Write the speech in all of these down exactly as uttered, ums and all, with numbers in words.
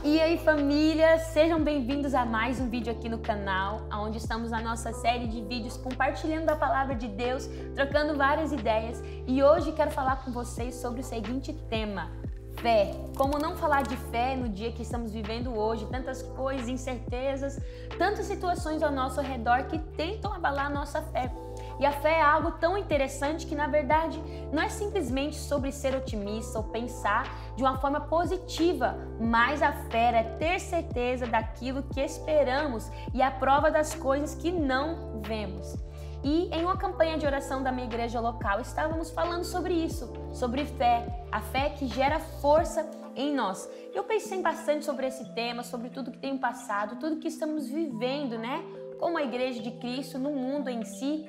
E aí, família, sejam bem-vindos a mais um vídeo aqui no canal, onde estamos na nossa série de vídeos compartilhando a palavra de Deus, trocando várias ideias. E hoje quero falar com vocês sobre o seguinte tema: fé. Como não falar de fé no dia que estamos vivendo hoje? Tantas coisas, incertezas, tantas situações ao nosso redor que tentam abalar a nossa fé. E a fé é algo tão interessante que, na verdade, não é simplesmente sobre ser otimista ou pensar de uma forma positiva, mas a fé é ter certeza daquilo que esperamos e a prova das coisas que não vemos. E em uma campanha de oração da minha igreja local, estávamos falando sobre isso, sobre fé, a fé que gera força em nós. Eu pensei bastante sobre esse tema, sobre tudo que tem passado, tudo que estamos vivendo, né? Como a igreja de Cristo, no mundo em si.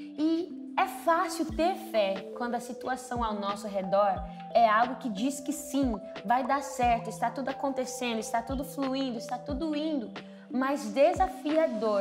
E é fácil ter fé quando a situação ao nosso redor é algo que diz que sim, vai dar certo, está tudo acontecendo, está tudo fluindo, está tudo indo. Mas desafiador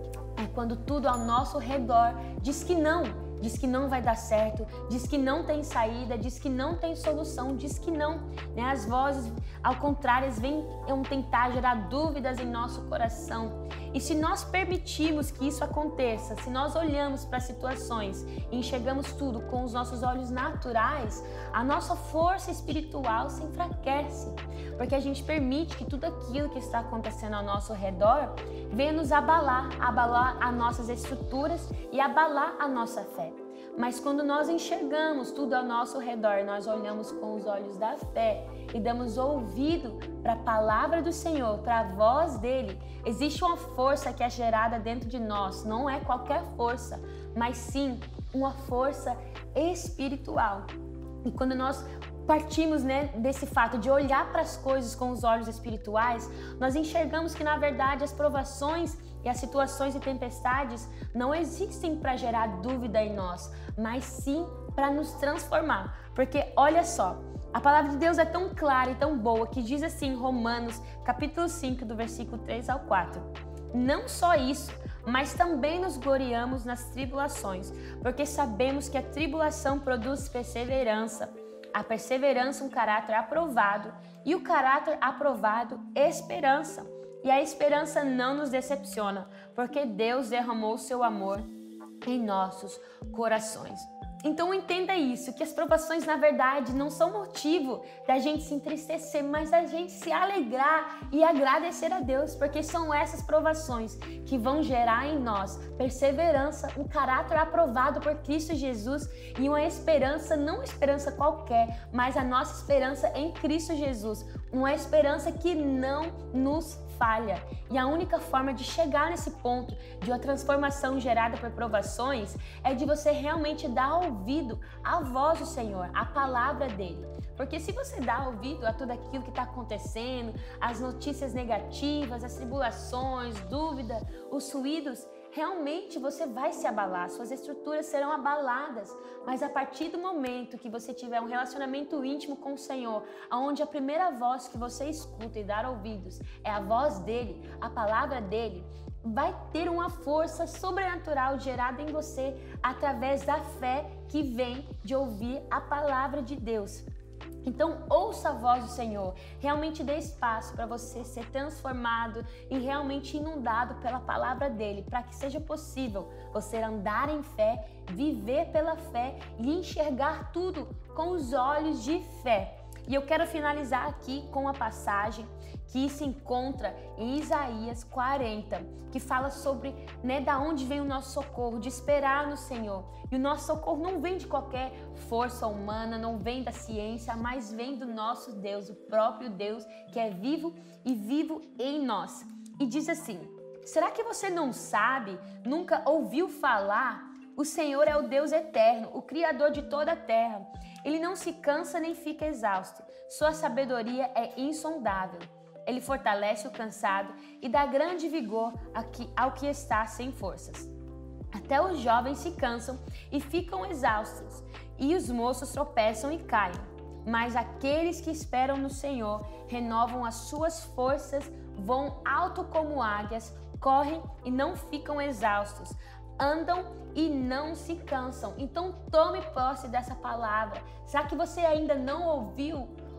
é quando tudo ao nosso redor diz que não, diz que não vai dar certo, diz que não tem saída, diz que não tem solução, diz que não. Né? As vozes, ao contrário, vêm tentar gerar dúvidas em nosso coração. E se nós permitirmos que isso aconteça, se nós olhamos para as situações e enxergamos tudo com os nossos olhos naturais, a nossa força espiritual se enfraquece, porque a gente permite que tudo aquilo que está acontecendo ao nosso redor venha nos abalar, abalar as nossas estruturas e abalar a nossa fé. Mas quando nós enxergamos tudo ao nosso redor, nós olhamos com os olhos da fé e damos ouvido para a palavra do Senhor, para a voz dele, existe uma força que é gerada dentro de nós. Não é qualquer força, mas sim uma força espiritual. E quando nós partimos, né, desse fato de olhar para as coisas com os olhos espirituais, nós enxergamos que, na verdade, as provações e as situações e tempestades não existem para gerar dúvida em nós, mas sim para nos transformar. Porque olha só, a palavra de Deus é tão clara e tão boa que diz assim em Romanos, capítulo cinco, do versículo três ao quatro. Não só isso, mas também nos gloriamos nas tribulações, porque sabemos que a tribulação produz perseverança. A perseverança, um caráter aprovado, e o caráter aprovado, esperança. E a esperança não nos decepciona, porque Deus derramou o seu amor em nossos corações. Então entenda isso, que as provações na verdade não são motivo da gente se entristecer, mas da gente se alegrar e agradecer a Deus, porque são essas provações que vão gerar em nós perseverança, um caráter aprovado por Cristo Jesus e uma esperança, não uma esperança qualquer, mas a nossa esperança em Cristo Jesus, uma esperança que não nos falha. E a única forma de chegar nesse ponto de uma transformação gerada por provações é de você realmente dar ouvido à voz do Senhor, à palavra dele. Porque se você dá ouvido a tudo aquilo que está acontecendo, as notícias negativas, as tribulações, dúvida, os ruídos, realmente você vai se abalar, suas estruturas serão abaladas. Mas a partir do momento que você tiver um relacionamento íntimo com o Senhor, onde a primeira voz que você escuta e dar ouvidos é a voz dele, a palavra dele, vai ter uma força sobrenatural gerada em você através da fé que vem de ouvir a palavra de Deus. Então ouça a voz do Senhor, realmente dê espaço para você ser transformado e realmente inundado pela palavra dele, para que seja possível você andar em fé, viver pela fé e enxergar tudo com os olhos de fé. E eu quero finalizar aqui com uma passagem que se encontra em Isaías quarenta, que fala sobre, né, da onde vem o nosso socorro, de esperar no Senhor. E o nosso socorro não vem de qualquer força humana, não vem da ciência, mas vem do nosso Deus, o próprio Deus que é vivo e vivo em nós. E diz assim: será que você não sabe, nunca ouviu falar? O Senhor é o Deus eterno, o Criador de toda a terra. Ele não se cansa nem fica exausto. Sua sabedoria é insondável. Ele fortalece o cansado e dá grande vigor ao que está sem forças. Até os jovens se cansam e ficam exaustos, e os moços tropeçam e caem. Mas aqueles que esperam no Senhor renovam as suas forças, voam alto como águias, correm e não ficam exaustos, andam e não se cansam. Então tome posse dessa palavra. Será que você ainda não ouviu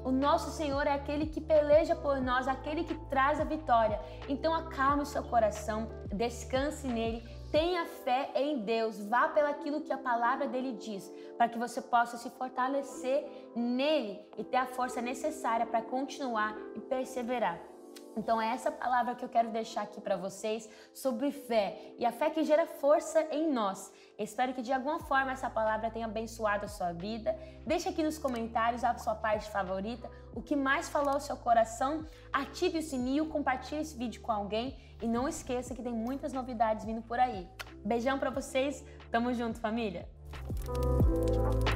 O nosso Senhor é aquele que peleja por nós, aquele que traz a vitória. Então acalme o seu coração, descanse nele, tenha fé em Deus, vá pelaquilo que a palavra dele diz, para que você possa se fortalecer nele e ter a força necessária para continuar e perseverar. Então é essa palavra que eu quero deixar aqui para vocês sobre fé e a fé que gera força em nós. Eu espero que de alguma forma essa palavra tenha abençoado a sua vida. Deixa aqui nos comentários a sua parte favorita, o que mais falou ao seu coração. Ative o sininho, compartilhe esse vídeo com alguém e não esqueça que tem muitas novidades vindo por aí. Beijão para vocês, tamo junto, família!